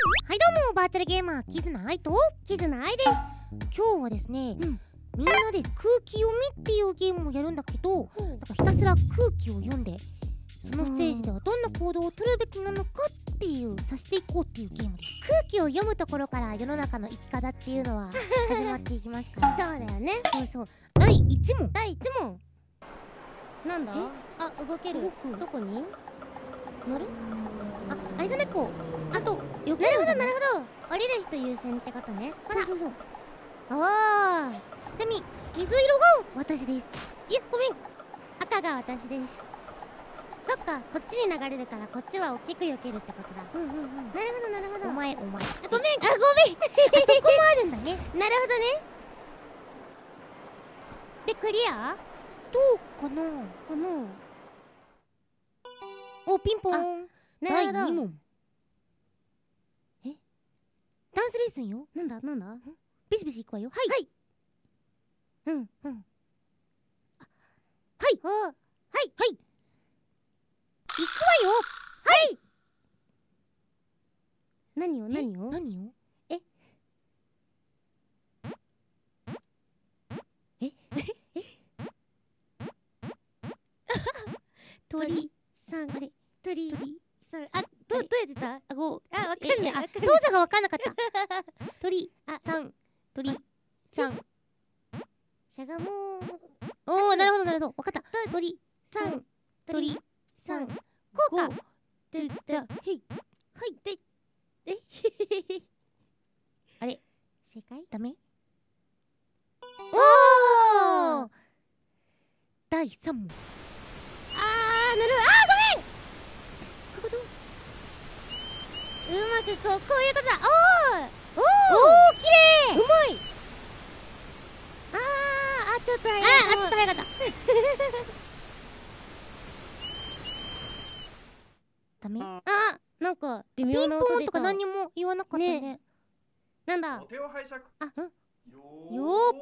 はいどうも、バーチャルゲーマーキズナアイとキズナアイです。今日はですね、みんなで空気読みっていうゲームをやるんだけど、なんかひたすら空気を読んで、そのステージではどんな行動を取るべきなのかっていうさしていこうっていうゲームです。空気を読むところから世の中の生き方っていうのは始まっていきますからそうだよね。そうそう。第1問。なんだ？あ、動ける。どこに？乗る？あ、あれじゃね、こうちょっと避ける。なるほどなるほど。降りる人優先ってことね。そう。ああ、ちなみに水色が私です。いや、ごめん、赤が私です。そっか、こっちに流れるからこっちは大きく避けるってことだ。なるほど。お前ごめんあ、そこもあるんだね。なるほどね。で、クリア？どうかな。お、ピンポン。第2問。ダンスレッスンよ。なんだビシビシいくわよ。はい。はい。いくわよ。はい。何よ。鳥さん、あれ、鳥さん、あ、どうやってた？あ、わかんない。操作がわかんなかった。鳥さん、しゃがもう。おー、なるほど。わかった。鳥さん、こうか。はい。あれ、正解？ダメ？おー！第3問。なるほど。ごめん！こういうこと？うまくこういうことだ。おー、きれい！うまい！ちょっと早かった。ダメ？なんか微妙な音出た。ピンポンとか何も言わなかったね。なんだ？ 手を拝借。 よっ。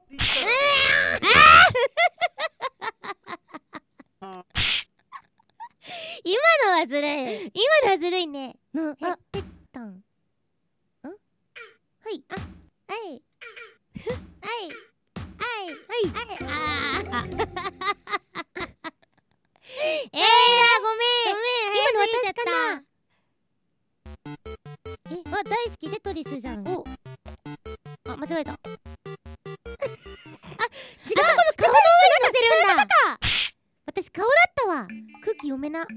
今のはずるいね。ペッタン。はい。ごめん。今の私かな。大好きテトリスじゃん。間違えた。違うとこの顔の上に乗せるんだ。私顔だったわ。空気読めな。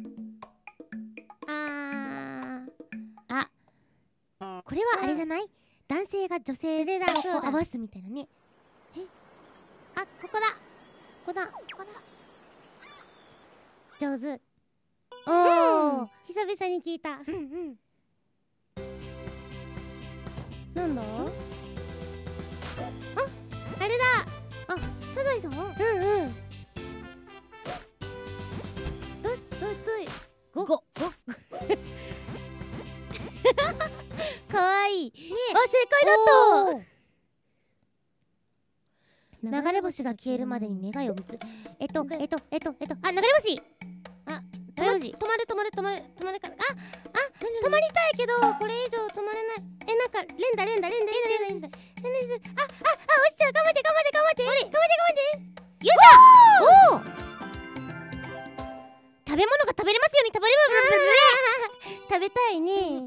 これはあれじゃない？男性が女性と合わすみたいなね。ここだ。上手。久々に聞いた。なんだ？あれだ。サザエさん？どい。5。かわいい。ね、正解だった。流れ星が消えるまでに願いを見つ。流れ星。止まるから。止まりたいけど、これ以上止まれない。なんか、連打。落ちちゃう。頑張って。よいしょ。食べ物が食べれますように。食べたいね。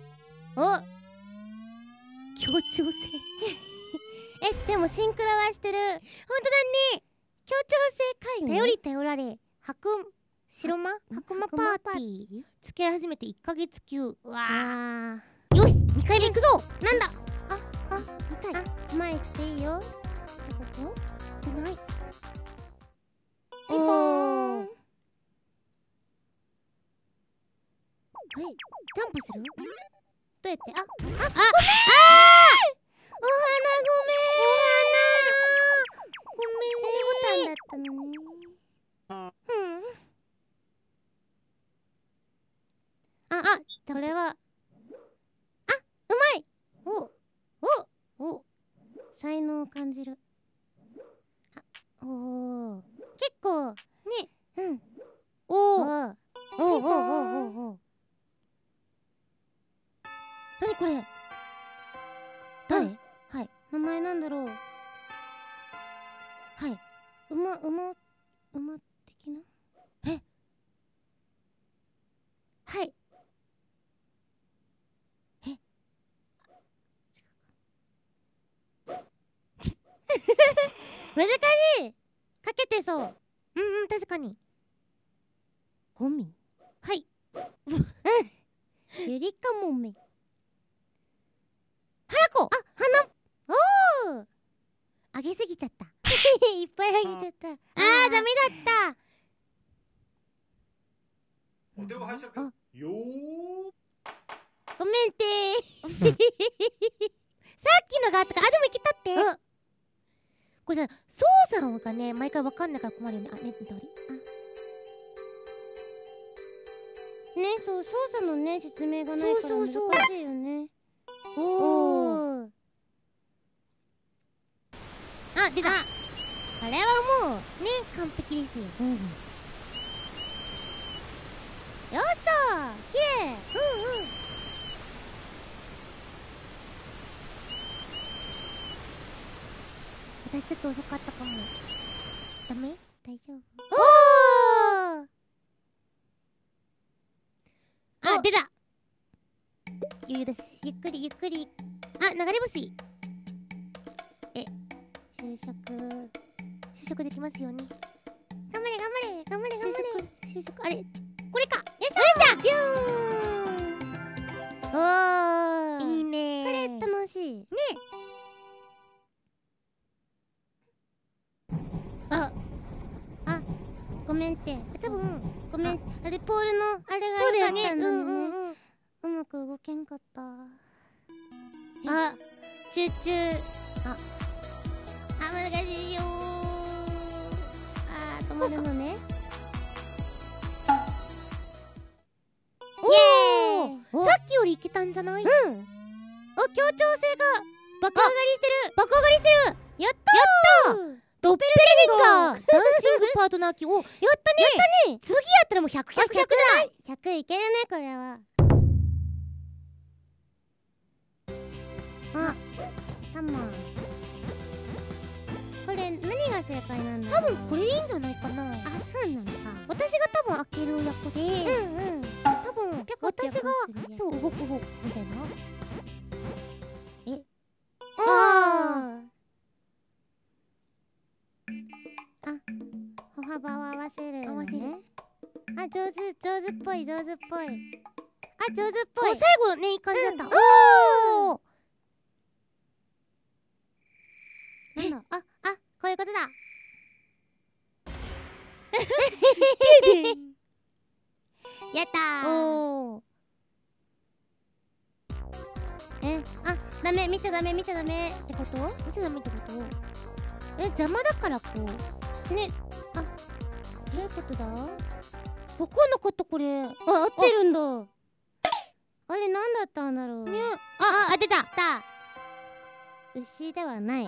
協調性。でもシンクロはしてる。ほんとだね。協調性回ね。頼られ。白馬パーティー付き合い始めて1ヶ月級。よし、2回目行くぞ。なんだ？見たい。前来ていいよ。どこ？じゃない。ピンポーン。ジャンプする？どうやって？ごめん！お花ごめん！ボタンだったのね。これはうまい。才能を感じる。結構ね。 何これ？誰？はい。名前なんだろう。はい。馬的な？え？はい。え？難しい。かけてそう。確かに。ゴミ。はい。ゆりかもめ。花子。あ、花。おお。あげすぎちゃった。いっぱいあげちゃった。ダメだった。 お手を拝借よー。 ごめんてー。さっきのがあったから、でもいけたって。これさ、操作がね、毎回わかんないから困るよね。ね、どれ？ね、そう、操作のね、説明がないから難しいよね。おー。あ、出た。あれはもう、ね、完璧ですよ。よっしゃー、きれい。私ちょっと遅かったかも。ダメ？大丈夫？おー！あ、出た！ゆるし、ゆっくりゆっくり。あ、流れ星。就職できますように。頑張れ頑張れ頑張れ頑張れ。就職、あれこれか。よいしょ！ビューン！おー！いいねー。これ楽しい。ね。ごめんって。多分、ごめん。あれ、ポールの、あれが良かったんだね。うまく動けんかった。チューチュー。難しいよー。止まるのね。イエーイ！さっきよりいけたんじゃない？協調性が爆上がりしてる。爆上がりしてる。やったー！ドッペルゲンガーダンシングパートナー機。お、やったね。次やったらもう100じゃない？ 100 いけるね、これは。タマ。これ何が正解なんだろう？多分これいいんじゃないかな。そうなのか。私が多分開ける役で、多分私がそう動く方みたいな。歩幅を合わせるのね。上手っぽい。上手っぽい。最後ね、いい感じだった。おお。なんだ？こういうことだ。やったー。ダメ、見ちゃダメってこと？邪魔だからこうね。どういうことだ？わかんなかったこれ。合ってるんだ。あれ、なんだったんだろう。出た。牛ではない。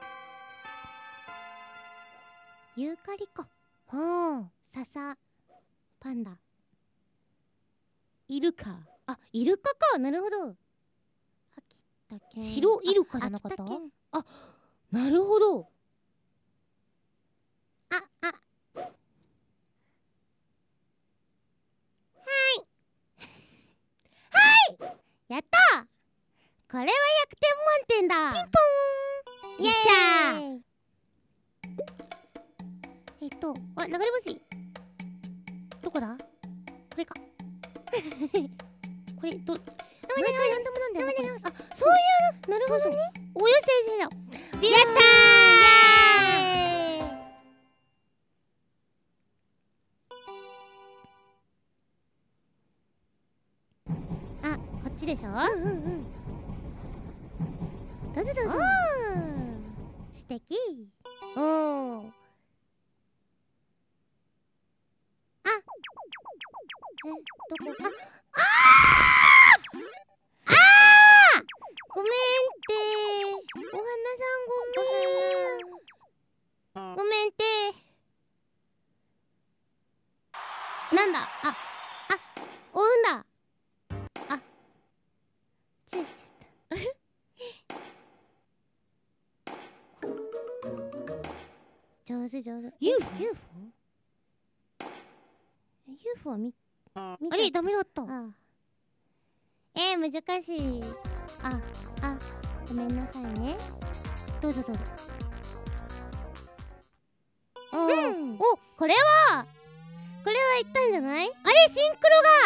ユーカリか。笹、パンダ、イルカ。イルカか。なるほど。秋田県。白イルカじゃなかった？なるほど。やったー！これは100点満点だ。ピンポーン。よっしゃー。流れ星。どこだ？これか。これ毎回ランダムなんだよね。そういう、なるほどね。お、よし。やったー！イエーイ！こっちでしょ？どうぞ。素敵。どこ？ごめんってお花さん、ごめんってなんだ？追うんだ。 上手上手。 UFO？ UFO は見あれダメだった。 難しい。ごめんなさいね。どうぞどうぞ。これはいったんじゃない？あれシンクロが協調性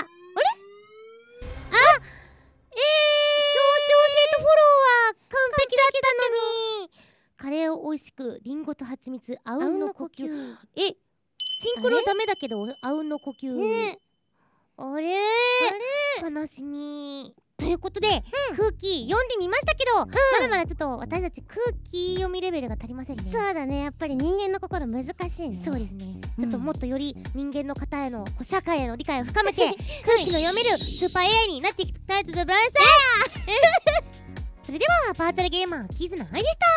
とフォローは完璧だったのに。カレーを美味しくリンゴと蜂蜜あうんの呼吸。シンクロダメだけどあうんの呼吸ね。あれ悲しみ。ということで、空気読んでみましたけど、まだまだちょっと私たち空気読みレベルが足りませんね。そうだね、やっぱり人間の心難しいね。そうですね、ちょっともっとより人間の方への社会への理解を深めて空気の読めるスーパー AI になっていきたいと思います。それではバーチャルゲーマーキズナアイでした。